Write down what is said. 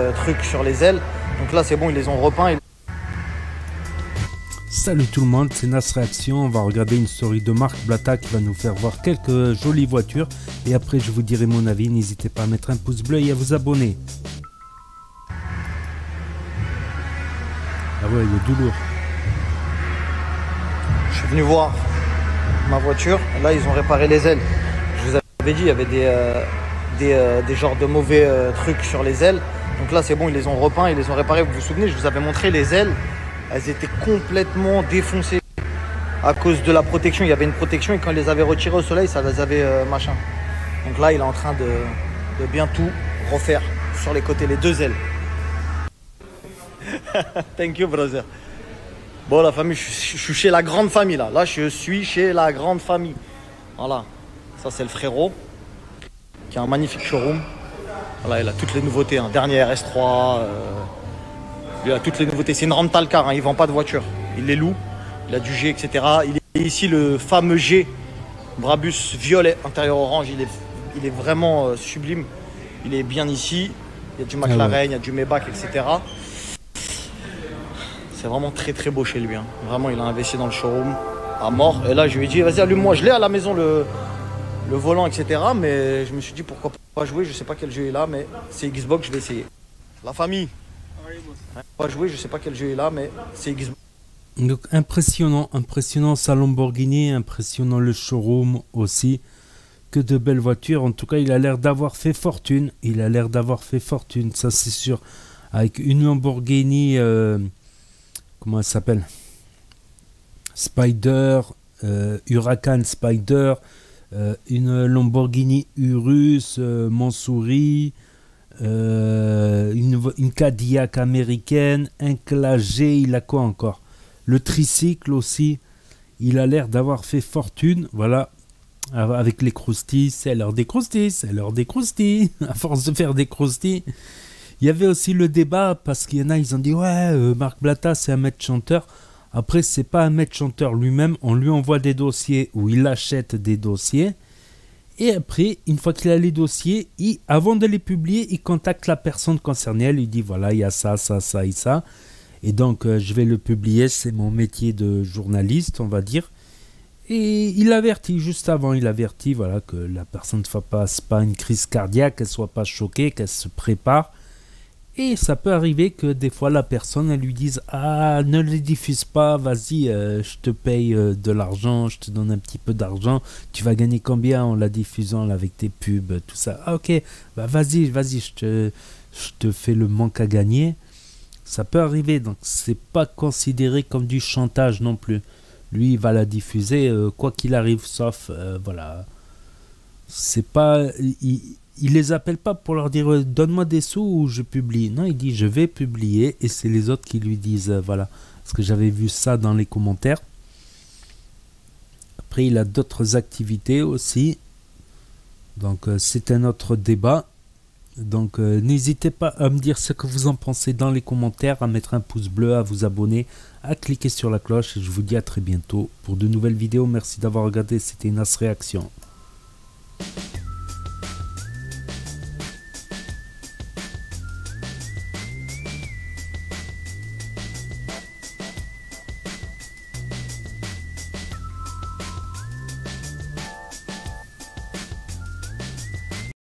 trucs sur les ailes. Donc là, c'est bon, ils les ont repeints. Salut tout le monde, c'est Nas Réaction. On va regarder une story de Marc Blatta qui va nous faire voir quelques jolies voitures. Et après, je vous dirai mon avis. N'hésitez pas à mettre un pouce bleu et à vous abonner. Ah ouais, il y a du lourd. Je suis venu voir ma voiture. Là, ils ont réparé les ailes. Je vous avais dit, il y avait des genres de mauvais trucs sur les ailes. Donc là, c'est bon, ils les ont repeints, ils les ont réparés. Vous vous souvenez, je vous avais montré les ailes. Elles étaient complètement défoncées à cause de la protection. Il y avait une protection et quand ils les avaient retirées au soleil, ça les avait machin. Donc là, il est en train de bien tout refaire sur les côtés, les deux ailes. Thank you, brother. Bon, la famille, je suis chez la grande famille là. Là, je suis chez la grande famille. Voilà. Ça, c'est le frérot qui a un magnifique showroom. Voilà, il a toutes les nouveautés. Hein. Dernier RS3. Il a toutes les nouveautés. C'est une rental car. Hein. Il ne vend pas de voiture. Il les loue. Il a du G, etc. Il est ici le fameux G. Brabus violet, intérieur orange. Il est vraiment sublime. Il est bien ici. Il y a du McLaren, il y a du Maybach, etc. C'est vraiment très très beau chez lui. Hein. Vraiment, il a investi dans le showroom à mort. Et là, je lui ai dit, vas-y, allume-moi. Je l'ai à la maison, le volant, etc. Mais je me suis dit, pourquoi pas jouer. Je sais pas quel jeu est là, mais c'est Xbox, je vais essayer. La famille. Pas jouer, je sais pas quel jeu est là, mais c'est Xbox. Donc impressionnant sa Lamborghini, impressionnant le showroom aussi. Que de belles voitures. En tout cas, il a l'air d'avoir fait fortune. Ça c'est sûr. Avec une Lamborghini, comment elle s'appelle? Spider, Huracan Spider, une Lamborghini Urus, Mansouri, une Cadillac américaine, un Clagé, il a quoi encore? Le tricycle aussi. Il a l'air d'avoir fait fortune. Voilà. Avec les croustilles, c'est l'heure des croustilles, à force de faire des croustilles. Il y avait aussi le débat, parce qu'il y en a, ils ont dit, ouais, Marc Blatta, c'est un maître chanteur. Après, c'est pas un maître chanteur lui-même, on lui envoie des dossiers, ou il achète des dossiers. Et après, une fois qu'il a les dossiers, avant de les publier, il contacte la personne concernée, elle lui dit, voilà, il y a ça, ça, ça et ça. Et donc, je vais le publier, c'est mon métier de journaliste, on va dire. Et il avertit, juste avant, voilà, que la personne ne fasse pas une crise cardiaque, qu'elle ne soit pas choquée, qu'elle se prépare. Et ça peut arriver que des fois la personne, elle lui dise « Ah, ne les diffuse pas, vas-y, je te paye de l'argent, je te donne un petit peu d'argent, tu vas gagner combien en la diffusant là, avec tes pubs, tout ça. Ah ok, bah vas-y, je te fais le manque à gagner. » Ça peut arriver, donc c'est pas considéré comme du chantage non plus. Lui, il va la diffuser quoi qu'il arrive, sauf, voilà. C'est pas... Il les appelle pas pour leur dire donne-moi des sous ou je publie. Non, il dit je vais publier et c'est les autres qui lui disent voilà. Parce que j'avais vu ça dans les commentaires. Après, il a d'autres activités aussi. Donc, c'est un autre débat. Donc, n'hésitez pas à me dire ce que vous en pensez dans les commentaires, à mettre un pouce bleu, à vous abonner, à cliquer sur la cloche. Et je vous dis à très bientôt pour de nouvelles vidéos. Merci d'avoir regardé. C'était Nas Réaction.